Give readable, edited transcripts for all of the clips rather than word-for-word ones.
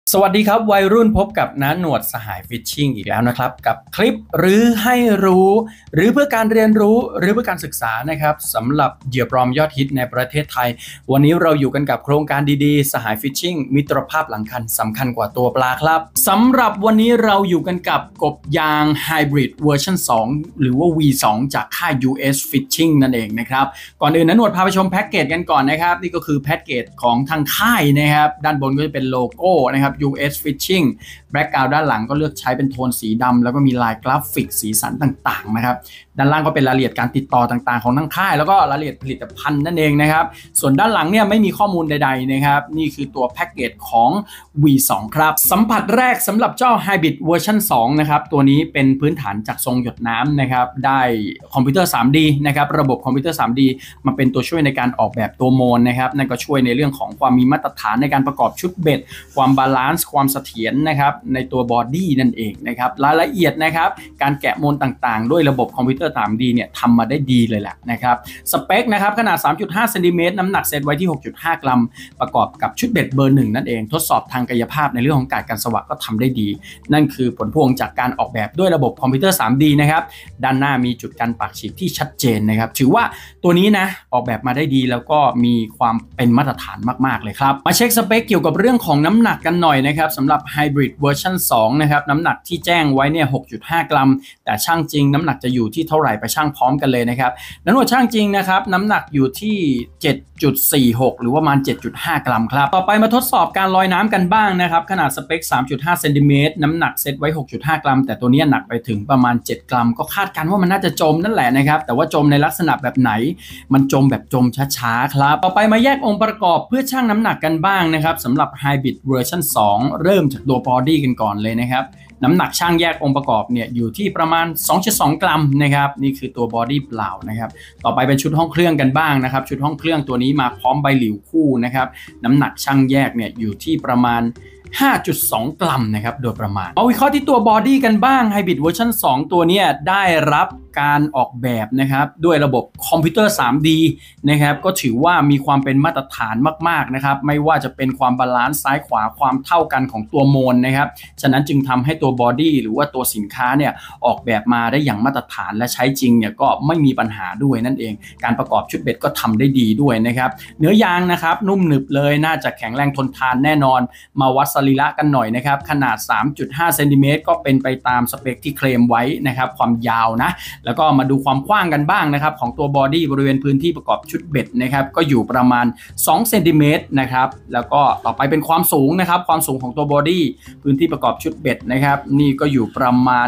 สวัสดีครับวัยรุ่นพบกับน้าหนวดสหายฟิชชิ่งอีกแล้วนะครับกับคลิปหรือให้รู้หรือเพื่อการเรียนรู้หรือเพื่อการศึกษานะครับสำหรับเหยื่อปลอมยอดฮิตในประเทศไทยวันนี้เราอยู่กันกับโครงการดีๆสหายฟิชชิ่งมิตรภาพหลังคันสำคัญกว่าตัวปลาครับสำหรับวันนี้เราอยู่กันกับกบยางไฮบริดเวอร์ชัน2หรือว่า V2 จากค่าย US Fishing นั่นเองนะครับก่อนอื่นน้าหนวดพาไปชมแพ็กเกจกันก่อนนะครับนี่ก็คือแพ็กเกจของทางค่ายนะครับด้านบนก็จะเป็นโลโก้นะครับUS Fishing แบ็กกราวด์ด้านหลังก็เลือกใช้เป็นโทนสีดำแล้วก็มีลายกราฟิกสีสันต่างๆนะครับด้านล่างก็เป็นรายละเอียดการติดต่อต่างๆของทั้งค่ายแล้วก็รายละเอียดผลิตภัณฑ์นั่นเองนะครับส่วนด้านหลังเนี่ยไม่มีข้อมูลใดๆนะครับนี่คือตัวแพ็กเกจของ V2 ครับสัมผัสแรกสำหรับเจ้า Hybrid เวอร์ชัน2นะครับตัวนี้เป็นพื้นฐานจากทรงหยดน้ำนะครับได้คอมพิวเตอร์ 3D นะครับระบบคอมพิวเตอร์ 3D มาเป็นตัวช่วยในการออกแบบตัวโมนนะครับนั่นก็ช่วยในเรื่องของความมีมาตรฐานในการประกอบชุดเบ็ดความบาลานซ์ความเสถียรนะครับในตัวบอดี้นั่นเองนะครับรายละเอียดนะครับการแกะโมนต่างๆด้วยระบบคอมพิวเตอร์ 3D เนี่ยทำมาได้ดีเลยแหละนะครับสเปคนะครับขนาด 3.5 เซนติเมตรน้ำหนักเซตไว้ที่ 6.5 กรัมประกอบกับชุดเบ็ดเบอร์ 1นั่นเองทดสอบทางกายภาพในเรื่องของการสวะก็ทำได้ดีนั่นคือผลพวงจากการออกแบบด้วยระบบคอมพิวเตอร์ 3D นะครับด้านหน้ามีจุดกันปากฉีกที่ชัดเจนนะครับถือว่าตัวนี้นะออกแบบมาได้ดีแล้วก็มีความเป็นมาตรฐานมากๆเลยครับมาเช็คสเปคเกี่ยวกับเรื่องของน้ำหนักกันหน่อยนะครับสำหรับ Hybrid เวอร์ชัน2นะครับน้ำหนักที่แจ้งไว้เนี่ย 6.5 กรัมแต่ช่างจริงน้ำหนักจะอยู่ที่เท่าไหร่ไปช่างพร้อมกันเลยนะครับน้ำหนักช่างจริงนะครับน้ำหนักอยู่ที่ 7.46 หรือว่าประมาณ 7.5 กรัมครับต่อไปมาทดสอบการลอยน้ำกันบ้างนะครับขนาดสเปค 3.5 เซนติเมตรน้ำหนักเซตไว้ 6.5 กรัมแต่ตัวนี้หนักไปถึงประมาณ 7 กรัมก็คาดกันว่ามันน่าจะจมนั่นแหละนะครับแต่ว่าจมในลักษณะแบบไหนมันจมแบบจมช้าๆครับต่อไปมาแยกองค์ประกอบเพื่อชั่งน้ำหนักกันบ้างนะครับสำหรับ Hybrid เวอร์ชัน2เริ่มจากตัวบอดี้กันก่อนเลยนะครับน้ำหนักช่างแยกองค์ประกอบเนี่ยอยู่ที่ประมาณ 2.2 กรัมนะครับนี่คือตัวบอดี้เปล่านะครับต่อไปเป็นชุดห้องเครื่องกันบ้างนะครับชุดห้องเครื่องตัวนี้มาพร้อมใบหลิวคู่นะครับน้ำหนักช่างแยกเนี่ยอยู่ที่ประมาณ 5.2 กรัมนะครับโดยประมาณเอาวิเคราะห์ที่ตัวบอดี้กันบ้าง Hybrid เวอร์ชัน2ตัวนี้ได้รับการออกแบบนะครับด้วยระบบคอมพิวเตอร์ 3D นะครับก็ถือว่ามีความเป็นมาตรฐานมากๆนะครับไม่ว่าจะเป็นความบาลานซ์ซ้ายขวาความเท่ากันของตัวโมนนะครับฉะนั้นจึงทำให้ตัวบอดี้หรือว่าตัวสินค้าเนี่ยออกแบบมาได้อย่างมาตรฐานและใช้จริงเนี่ยก็ไม่มีปัญหาด้วยนั่นเองการประกอบชุดเบ็ดก็ทำได้ดีด้วยนะครับเนื้อยางนะครับนุ่มหนึบเลยน่าจะแข็งแรงทนทานแน่นอนมาวัดสรีระกันหน่อยนะครับขนาด 3.5 เซนติเมตรก็เป็นไปตามสเปคที่เคลมไว้นะครับความยาวนะแล้วก็มาดูความกว้างกันบ้างนะครับของตัวบอดี้บริเวณพื้นที่ประกอบชุดเบ็ดนะครับก็อยู่ประมาณ2เซนติเมตรนะครับแล้วก็ต่อไปเป็นความสูงนะครับความสูงของตัวบอดี้พื้นที่ประกอบชุดเบ็ดนะครับนี่ก็อยู่ประมาณ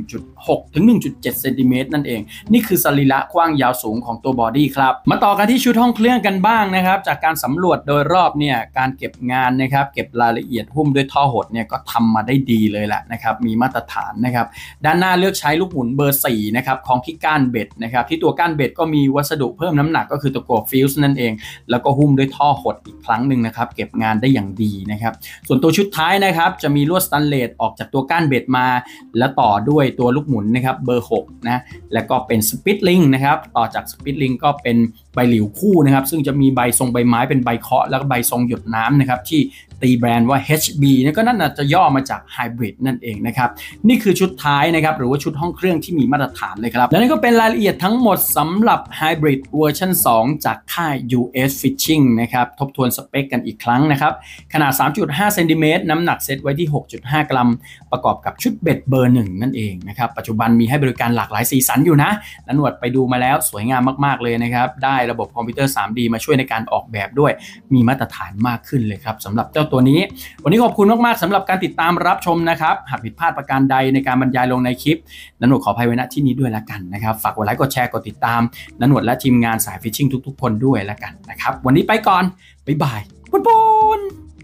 1.6 ถึง 1.7 เซนติเมตรนั่นเองนี่คือสรีระกว้างยาวสูงของตัวบอดี้ครับมาต่อกันที่ชุดห้องเครื่องกันบ้างนะครับจากการสำรวจโดยรอบเนี่ยการเก็บงานนะครับเก็บรายละเอียดหุ้มด้วยท่อหดเนี่ยก็ทำมาได้ดีเลยแหละนะครับมีมาตรฐานนะครับด้านหน้าเลือกใช้ลูกหมุนเบอร์ 4นะครับของที่ก้านเบ็ดนะครับที่ตัวก้านเบ็ดก็มีวัสดุเพิ่มน้ำหนักก็คือตะกั่วฟิวส์นั่นเองแล้วก็หุ้มด้วยท่อหดอีกครั้งหนึ่งนะครับเก็บงานได้อย่างดีนะครับส่วนตัวชุดท้ายนะครับจะมีลวดสแตนเลสออกจากตัวก้านเบ็ดมาแล้วต่อด้วยตัวลูกหมุนนะครับเบอร์ 6นะแล้วก็เป็นสปิตลิงนะครับต่อจากสปิตลิงก็เป็นใบหลิวคู่นะครับซึ่งจะมีใบทรงใบไม้เป็นใบเคาะแล้วก็ใบทรงหยดน้ำนะครับที่ตีแบรนด์ว่า HB นี่ก็นั่นจะย่อมาจาก Hybrid นั่นเองนะครับนี่คือชุดท้ายนะครับหรือว่าชุดห้องเครื่องที่มีมาตรฐานเลยครับและนี่ก็เป็นรายละเอียดทั้งหมดสำหรับ Hybrid เวอร์ชัน2จากค่าย US Fishing นะครับทบทวนสเปคกันอีกครั้งนะครับขนาด 3.5 เซนติเมตรน้ำหนักเซตไว้ที่ 6.5 กรัมประกอบกับชุดเบ็ดเบอร์ 1นั่นเองนะครับปัจจุบันมีให้บริการหลากหลายสีสันอยู่นะนันหนวดไปดูมาแล้วสวยงามมากๆเลยนะครับได้ระบบคอมพิวเตอร์ 3D มาช่วยในการออกแบบด้วยมีมาตรฐานมากขึ้นเลยครับสำหรับเจ้าตัวนี้วันนี้ขอบคุณมากๆสำหรับการติดตามรับชมนะครับหากผิดพลาดประการใดในการบรรยายลงในคลิปนันหนวดขออภัยไว้ณที่นี้ด้วยละกันนะครับฝากกดไลค์กดแชร์กดติดตามนันหนวดและทีมงานสายฟิชชิ่งทุกๆคนด้วยละกันนะครับวันนี้ไปก่อนบ๊ายบายปุ้น